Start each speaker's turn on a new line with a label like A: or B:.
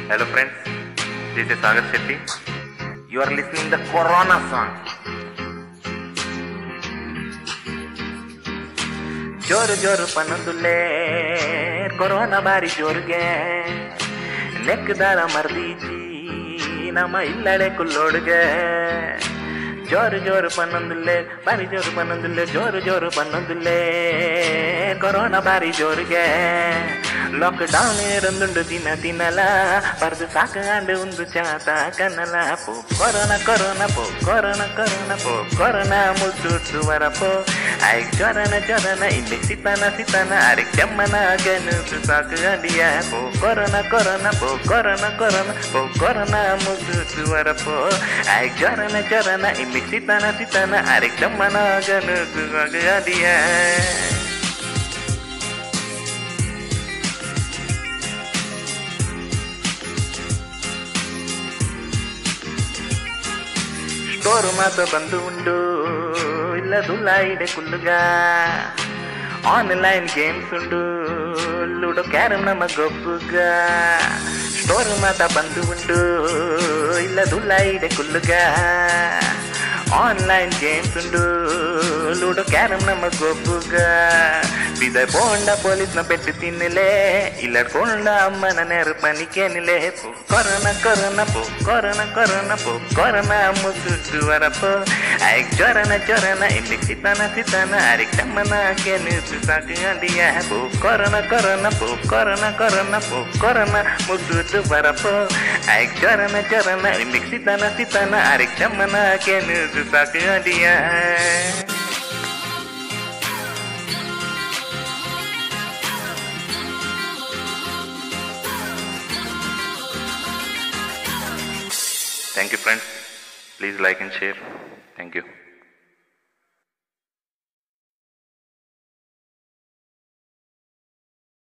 A: Hello friends, this is Sagar Shetty. You are listening the Corona song. ಜೋರು ಜೋರು ಪನ್ನೊಂದುಲ್ಲೇ corona ಬಾರಿ ಜೋರುಗೆ ನೆಕ್ಕದಾರ ಮರ್ದೀಚಿ ನಮ್ಮ ಇಲ್ಲಡೆ ಕುಲ್ಲೋಡುಗೆ ಜೋರು ಜೋರು ಪನ್ನೊಂದುಲ್ಲೇ ಬಾರಿ ಜೋರು ಪನ್ನೊಂದುಲ್ಲೇ ಜೋರು ಜೋರು ಪನ್ನೊಂದುಲ್ಲೇ ಕೊರೋನಾ ಬಾರಿ ಜೋರುಗೆ ಲಾಕ್ಡೌನ್ ಇರೊಂದುಂಡು ದಿನ ದಿನಲ ಬರ್ದು ಸಾಕಾಂಡು ಒಂದು ಚಾತ ಕನ್ನಲ ಪೋ ಕೊರೋನಾ ಕೊರೋನಾ ಪೋ ಕೊರೋನಾ ಕೊರೋನಾ ಪೋ ಕೊರೋನಾ ಮುಸುಟ್ಟು ವರಪೋ ಐಕ್ ಜ್ವರನ ಜ್ವರನ ಇಲ್ಲಿ ಸಿತನ ಅರೆಕ್ ಕೆಮ್ಮನ ಗನುಸು ಸಾಕು ಅಡಿಯ ಪೋ ಕೊರೋನಾ ಕೊರೋನಾ ಪೋ ಕೊರೋನಾ ಕೊರೋನಾ ಪೋ ಕೊರೋನಾ ಮುಸುಟ್ಟು ವರಪೋ ಐಕ್ ಜ್ವರನ ಇಲ್ಲಿ ಸಿತನ ಅರೆಕ್ ಕೆಮ್ಮನ ಗನುಸು ಸಾಕು ಅಡಿಯ ಸ್ಟೋರು ಮಾತ್ರ ಬಂದು ಉಂಡು ಇಲ್ಲದುಲ್ಲ ಇಡೆ ಕುಲ್ಲುಗ ಆನ್ಲೈನ್ ಗೇಮ್ಸ್ ಉಂಡು ಲೂಡೋ ಕ್ಯಾರಮ್ ನಮ್ಮ ಗೊಬ್ಬುಗ ಸ್ಟೋರು ಮಾತ್ರ ಬಂದು ಉಂಡು ಇಲ್ಲದುಲ್ಲ ಇಡೆ ಕುಲ್ಲುಗ ಆನ್ಲೈನ್ ಗೇಮ್ಸ್ ಉಂಡು ಲೂಡೋ ಕ್ಯಾರಮ್ ನಮ್ಮ ಗೊಬ್ಬುಗ ಬಿದ ಬೋಂಡ ಪೊಲೀಸ್ನ ಪೆಟ್ಟು ತಿನ್ನಲೇ ಇಲ್ಲಡ್ಕೊಂಡ ಅಮ್ಮನ ನೆರು ಪನಿಕೇನಿಲೆ ಪೋ ಕೊರೋನಾ ಕೊರೋನಾ ಪೋ ಕೊರೋನಾ ಕೊರೋನಾ ಪೋ ಕೊರೋನಾ ಮುಸುಟ್ಟು ವರಪೋ ಐಕ್ ಜ್ವರನ ಇಲ್ಲಿ ಸಿತನ ಅರಿಕ್ ತಮ್ಮನ ಕೆನಿಸು ಸಾಕು ಅಂಡಿಯ ಪೋ ಕೊರೋನಾ ಕೊರೋನಾ ಪೋ ಕೊರೋನಾ ಕೊರೋನಾ ಪೋ ಕೊರೋನಾ ಮುಸುಟ್ಟು ವರಪೋ ಐಕ್ ಜ್ವರನ ಇಲ್ಲಿ ಸಿತನ ಅರಿಕ್ ತಮ್ಮನ ಕೆನಿಸು ಸಾಕು ಅಂಡಿಯ Thank you friends. Please like and share. Thank you.